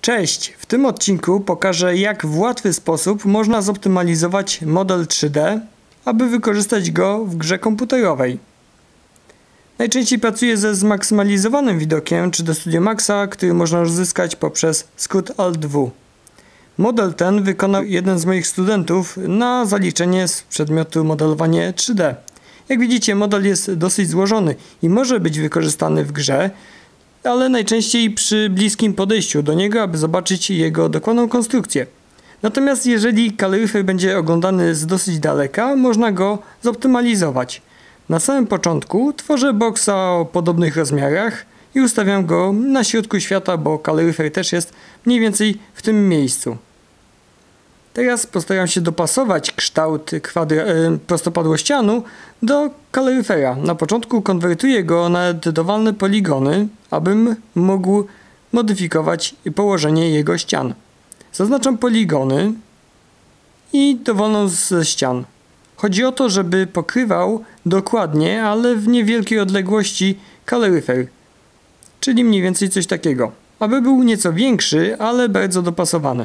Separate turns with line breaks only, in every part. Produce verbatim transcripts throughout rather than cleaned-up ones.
Cześć! W tym odcinku pokażę, jak w łatwy sposób można zoptymalizować model trzy D, aby wykorzystać go w grze komputerowej. Najczęściej pracuję ze zmaksymalizowanym widokiem trzy D Studio Maxa, który można uzyskać poprzez skrót Alt W. Model ten wykonał jeden z moich studentów na zaliczenie z przedmiotu modelowanie trzy D. Jak widzicie, model jest dosyć złożony i może być wykorzystany w grze, ale najczęściej przy bliskim podejściu do niego, aby zobaczyć jego dokładną konstrukcję. Natomiast jeżeli kaloryfer będzie oglądany z dosyć daleka, można go zoptymalizować. Na samym początku tworzę boksa o podobnych rozmiarach i ustawiam go na środku świata, bo kaloryfer też jest mniej więcej w tym miejscu. Teraz postaram się dopasować kształt kwadra- e, prostopadłościanu do kaloryfera. Na początku konwertuję go na edytowalne poligony, abym mógł modyfikować położenie jego ścian. Zaznaczam poligony i dowolną ze ścian. Chodzi o to, żeby pokrywał dokładnie, ale w niewielkiej odległości kaloryfer, czyli mniej więcej coś takiego, aby był nieco większy, ale bardzo dopasowany.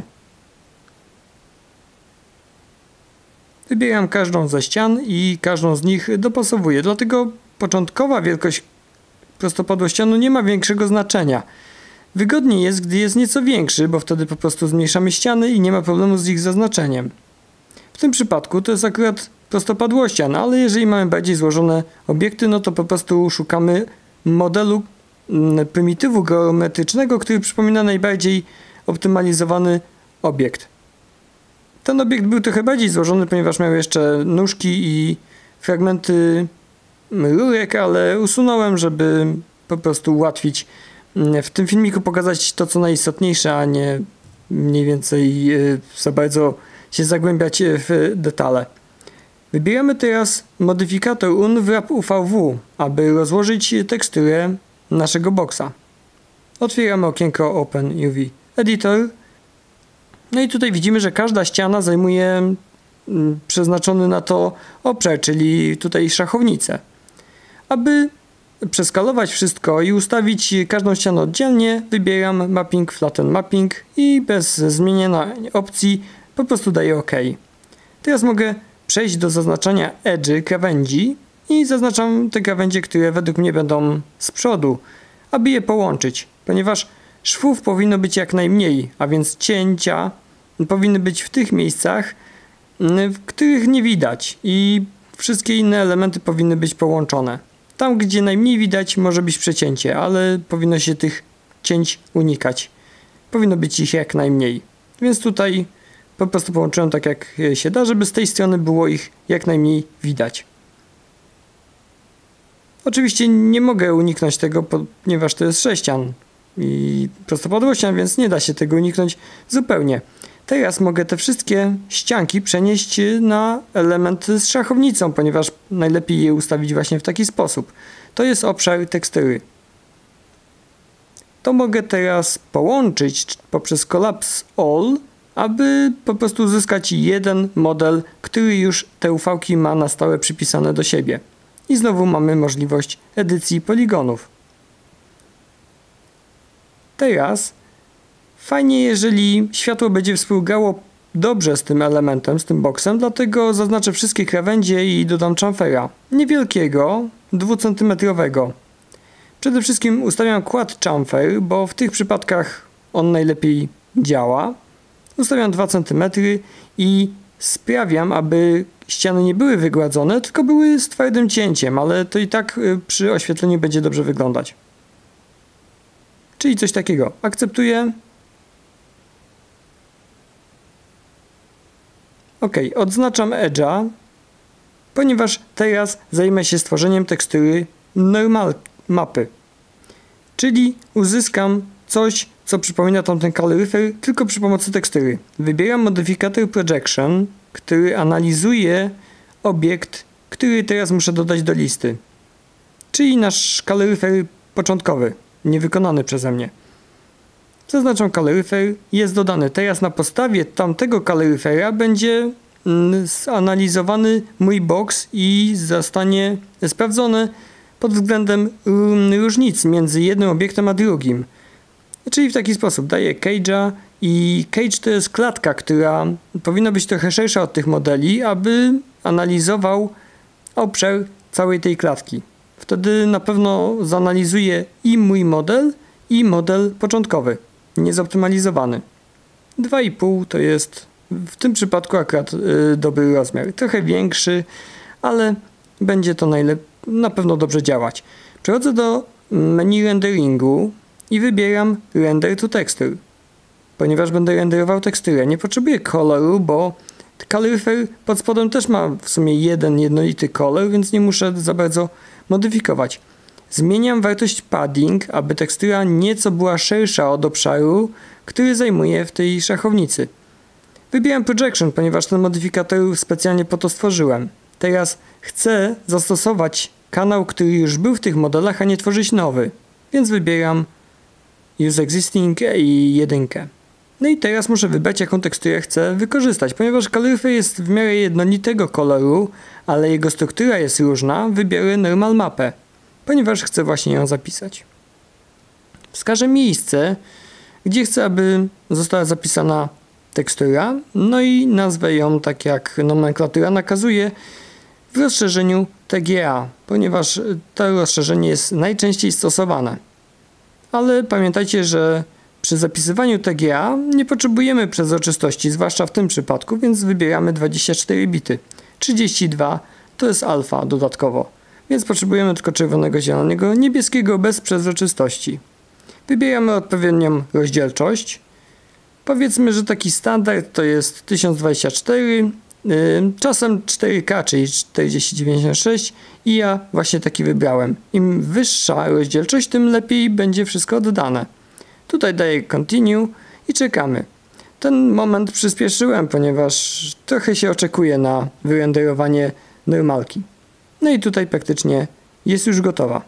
Wybieram każdą ze ścian i każdą z nich dopasowuję, dlatego początkowa wielkość prostopadłościanu nie ma większego znaczenia. Wygodniej jest, gdy jest nieco większy, bo wtedy po prostu zmniejszamy ściany i nie ma problemu z ich zaznaczeniem. W tym przypadku to jest akurat prostopadłościan, ale jeżeli mamy bardziej złożone obiekty, no to po prostu szukamy modelu prymitywu geometrycznego, który przypomina najbardziej optymalizowany obiekt. Ten obiekt był trochę bardziej złożony, ponieważ miał jeszcze nóżki i fragmenty rurek, ale usunąłem, żeby po prostu ułatwić w tym filmiku pokazać to, co najistotniejsze, a nie mniej więcej za bardzo się zagłębiać w detale. Wybieramy teraz modyfikator Unwrap U V W, aby rozłożyć teksturę naszego boksa. Otwieramy okienko Open U V Editor. No i tutaj widzimy, że każda ściana zajmuje przeznaczony na to obszar, czyli tutaj szachownicę. Aby przeskalować wszystko i ustawić każdą ścianę oddzielnie, wybieram Mapping Flatten Mapping i bez zmieniania opcji po prostu daję OK. Teraz mogę przejść do zaznaczania edge'y, krawędzi i zaznaczam te krawędzie, które według mnie będą z przodu, aby je połączyć, ponieważ szwów powinno być jak najmniej, a więc cięcia powinny być w tych miejscach, w których nie widać, i wszystkie inne elementy powinny być połączone. Tam, gdzie najmniej widać, może być przecięcie, ale powinno się tych cięć unikać. Powinno być ich jak najmniej. Więc tutaj po prostu połączyłem tak, jak się da, żeby z tej strony było ich jak najmniej widać. Oczywiście nie mogę uniknąć tego, ponieważ to jest sześcian i prostopadłościan, więc nie da się tego uniknąć zupełnie. Teraz mogę te wszystkie ścianki przenieść na element z szachownicą, ponieważ najlepiej je ustawić właśnie w taki sposób. To jest obszar tekstury. To mogę teraz połączyć poprzez Collapse All, aby po prostu uzyskać jeden model, który już te U V-ki ma na stałe przypisane do siebie. I znowu mamy możliwość edycji poligonów. Teraz fajnie, jeżeli światło będzie współgrało dobrze z tym elementem, z tym boksem, dlatego zaznaczę wszystkie krawędzie i dodam chamfera. Niewielkiego, dwucentymetrowego. Przede wszystkim ustawiam quad chamfer, bo w tych przypadkach on najlepiej działa. Ustawiam dwa centymetry i sprawiam, aby ściany nie były wygładzone, tylko były z twardym cięciem, ale to i tak przy oświetleniu będzie dobrze wyglądać. Czyli coś takiego. Akceptuję. OK, odznaczam edge'a, ponieważ teraz zajmę się stworzeniem tekstury normal mapy. Czyli uzyskam coś, co przypomina tamten kaloryfer, tylko przy pomocy tekstury. Wybieram modyfikator Projection, który analizuje obiekt, który teraz muszę dodać do listy. Czyli nasz kaloryfer początkowy, niewykonany przeze mnie. Zaznaczam kaloryfer, jest dodany. Teraz na podstawie tamtego kaloryfera będzie zanalizowany mój boks i zostanie sprawdzone pod względem różnic między jednym obiektem a drugim. Czyli w taki sposób daję cage'a i cage to jest klatka, która powinna być trochę szersza od tych modeli, aby analizował obszar całej tej klatki. Wtedy na pewno zanalizuje i mój model, i model początkowy, niezoptymalizowany. dwa i pół to jest w tym przypadku akurat yy, dobry rozmiar. Trochę większy, ale będzie to najlep- na pewno dobrze działać. Przechodzę do menu renderingu i wybieram render to texture. Ponieważ będę renderował teksturę, nie potrzebuję koloru, bo Colorifer pod spodem też ma w sumie jeden jednolity kolor, więc nie muszę za bardzo modyfikować. Zmieniam wartość padding, aby tekstura nieco była szersza od obszaru, który zajmuje w tej szachownicy. Wybieram projection, ponieważ ten modyfikator specjalnie po to stworzyłem. Teraz chcę zastosować kanał, który już był w tych modelach, a nie tworzyć nowy. Więc wybieram Use Existing i jedynkę. No i teraz muszę wybrać, jaką teksturę chcę wykorzystać. Ponieważ Colorifer jest w miarę jednolitego koloru, ale jego struktura jest różna, wybiorę Normal Mapę, ponieważ chcę właśnie ją zapisać. Wskażę miejsce, gdzie chcę, aby została zapisana tekstura, no i nazwę ją tak jak nomenklatura nakazuje w rozszerzeniu T G A, ponieważ to rozszerzenie jest najczęściej stosowane. Ale pamiętajcie, że przy zapisywaniu T G A nie potrzebujemy przezroczystości, zwłaszcza w tym przypadku, więc wybieramy dwadzieścia cztery bity. trzydzieści dwa to jest alfa dodatkowo, więc potrzebujemy tylko czerwonego, zielonego, niebieskiego bez przezroczystości. Wybieramy odpowiednią rozdzielczość. Powiedzmy, że taki standard to jest tysiąc dwadzieścia cztery, yy, czasem cztery K, czyli czterdzieści dziewięćdziesiąt sześć i ja właśnie taki wybrałem. Im wyższa rozdzielczość, tym lepiej będzie wszystko oddane. Tutaj daję continue i czekamy. Ten moment przyspieszyłem, ponieważ trochę się oczekuje na wyrenderowanie normalki. No i tutaj praktycznie jest już gotowa.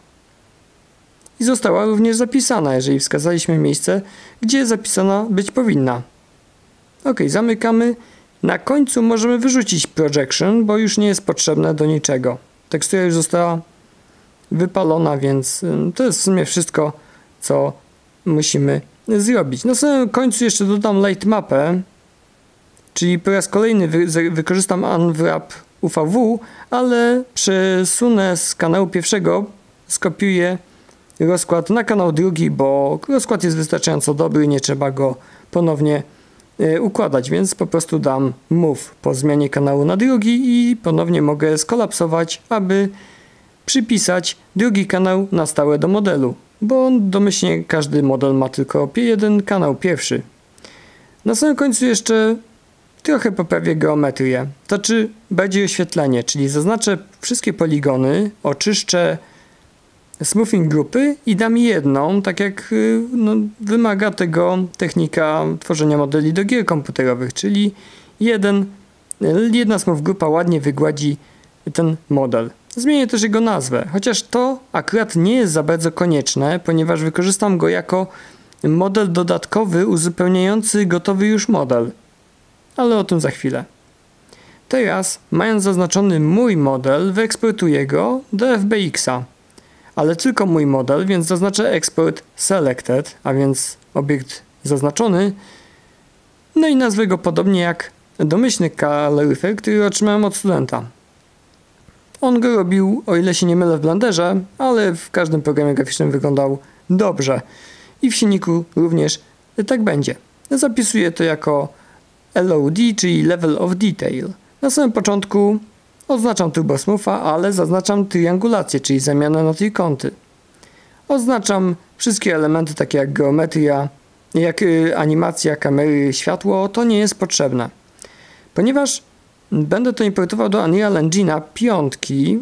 I została również zapisana, jeżeli wskazaliśmy miejsce, gdzie zapisana być powinna. Ok, zamykamy. Na końcu możemy wyrzucić projection, bo już nie jest potrzebne do niczego. Tekstura już została wypalona, więc to jest w sumie wszystko, co musimy zrobić. Na samym końcu jeszcze dodam light mapę, czyli po raz kolejny wy wykorzystam unwrap U V W, ale przesunę z kanału pierwszego, skopiuję rozkład na kanał drugi, bo rozkład jest wystarczająco dobry, nie trzeba go ponownie y, układać, więc po prostu dam move po zmianie kanału na drugi i ponownie mogę skolapsować, aby przypisać drugi kanał na stałe do modelu, bo domyślnie każdy model ma tylko jeden kanał pierwszy. Na samym końcu jeszcze trochę poprawię geometrię, to czy bardziej oświetlenie, czyli zaznaczę wszystkie poligony, oczyszczę smoothing grupy i dam jedną, tak jak no, wymaga tego technika tworzenia modeli do gier komputerowych, czyli jeden, jedna smooth grupa ładnie wygładzi ten model. Zmienię też jego nazwę, chociaż to akurat nie jest za bardzo konieczne, ponieważ wykorzystam go jako model dodatkowy uzupełniający gotowy już model. Ale o tym za chwilę. Teraz, mając zaznaczony mój model, wyeksportuję go do F B X-a. Ale tylko mój model, więc zaznaczę export selected, a więc obiekt zaznaczony. No i nazwę go podobnie jak domyślny Colorifer, który otrzymałem od studenta. On go robił, o ile się nie mylę, w Blenderze, ale w każdym programie graficznym wyglądał dobrze. I w silniku również tak będzie. Zapisuję to jako L O D, czyli Level of Detail. Na samym początku oznaczam Turbo Smootha, ale zaznaczam triangulację, czyli zamianę na trójkąty. Oznaczam wszystkie elementy, takie jak geometria, jak animacja, kamery, światło, to nie jest potrzebne. Ponieważ będę to importował do Unreal Engine'a piątki,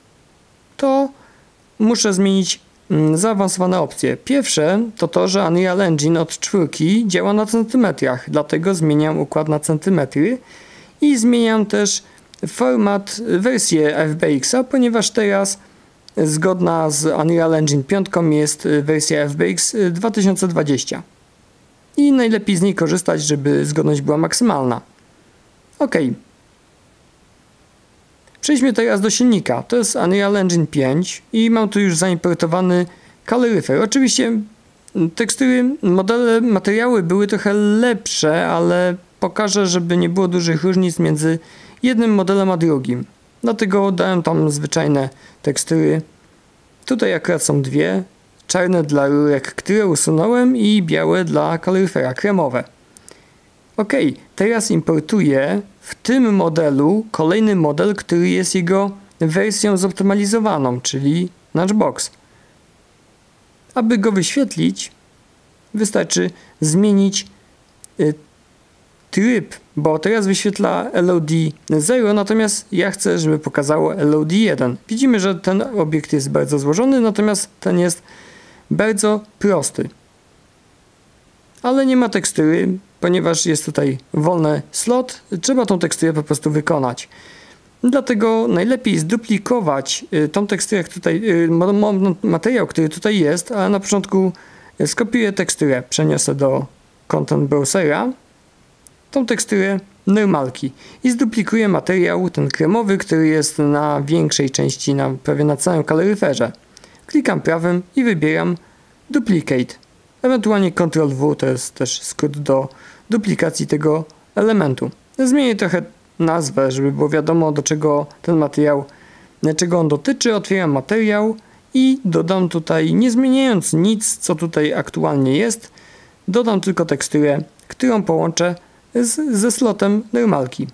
to muszę zmienić zaawansowane opcje. Pierwsze to to, że Unreal Engine od czwórki działa na centymetrach, dlatego zmieniam układ na centymetry i zmieniam też format, wersję F B X-a, ponieważ teraz zgodna z Unreal Engine pięć jest wersja F B X dwa tysiące dwadzieścia. I najlepiej z niej korzystać, żeby zgodność była maksymalna. Ok. Przejdźmy teraz do silnika. To jest Unreal Engine pięć i mam tu już zaimportowany Colorifer. Oczywiście tekstury, modele, materiały były trochę lepsze, ale pokażę, żeby nie było dużych różnic między jednym modelem a drugim. Dlatego dałem tam zwyczajne tekstury. Tutaj akurat są dwie. Czarne dla rurek, które usunąłem, i białe dla kaloryfera, kremowe. Ok, teraz importuję w tym modelu kolejny model, który jest jego wersją zoptymalizowaną, czyli Notchbox. Aby go wyświetlić, wystarczy zmienić y, tryb, bo teraz wyświetla L O D zero, natomiast ja chcę, żeby pokazało L O D jeden. Widzimy, że ten obiekt jest bardzo złożony, natomiast ten jest bardzo prosty. Ale nie ma tekstury, ponieważ jest tutaj wolny slot, trzeba tą teksturę po prostu wykonać. Dlatego najlepiej zduplikować tą teksturę, tutaj, materiał, który tutaj jest, ale na początku skopiuję teksturę, przeniosę do Content Browsera, tą teksturę normalki i zduplikuję materiał, ten kremowy, który jest na większej części, na, prawie na całym kaloryferze. Klikam prawym i wybieram Duplicate. Ewentualnie kontrol W to jest też skrót do duplikacji tego elementu. Zmienię trochę nazwę, żeby było wiadomo, do czego ten materiał, czego on dotyczy. Otwieram materiał i dodam tutaj, nie zmieniając nic, co tutaj aktualnie jest, dodam tylko teksturę, którą połączę z, ze slotem normalki.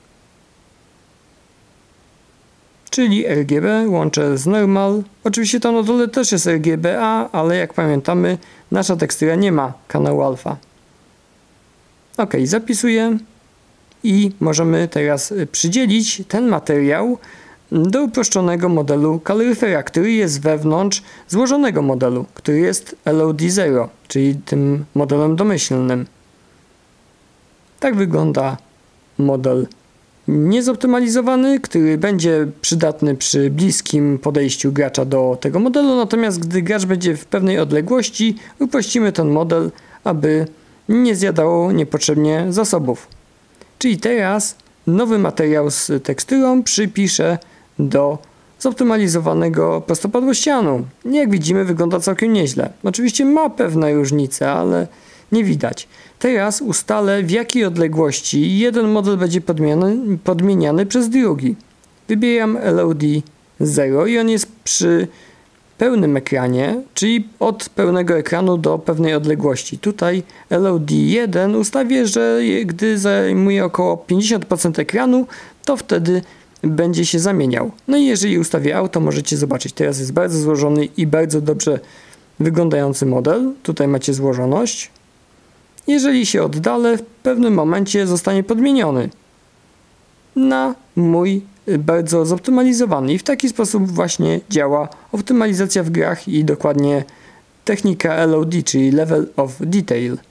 Czyli R G B łączę z normal. Oczywiście tam na dole też jest R G B A, ale jak pamiętamy, nasza tekstura nie ma kanału alfa. Ok, zapisuję i możemy teraz przydzielić ten materiał do uproszczonego modelu kaloryfera, który jest wewnątrz złożonego modelu, który jest L O D zero, czyli tym modelem domyślnym. Tak wygląda model niezoptymalizowany, który będzie przydatny przy bliskim podejściu gracza do tego modelu, natomiast gdy gracz będzie w pewnej odległości, uprościmy ten model, aby nie zjadało niepotrzebnie zasobów. Czyli teraz nowy materiał z teksturą przypiszę do zoptymalizowanego prostopadłościanu. Jak widzimy, wygląda całkiem nieźle. Oczywiście ma pewne różnice, ale nie widać. Teraz ustalę, w jakiej odległości jeden model będzie podmieniany, podmieniany przez drugi. Wybieram L O D zero i on jest przy pełnym ekranie, czyli od pełnego ekranu do pewnej odległości. Tutaj L O D jeden ustawię, że gdy zajmuje około pięćdziesiąt procent ekranu, to wtedy będzie się zamieniał. No i jeżeli ustawię auto, możecie zobaczyć, teraz jest bardzo złożony i bardzo dobrze wyglądający model. Tutaj macie złożoność. Jeżeli się oddalę, w pewnym momencie zostanie podmieniony na mój bardzo zoptymalizowany. I w taki sposób właśnie działa optymalizacja w grach i dokładnie technika L O D, czyli Level of Detail.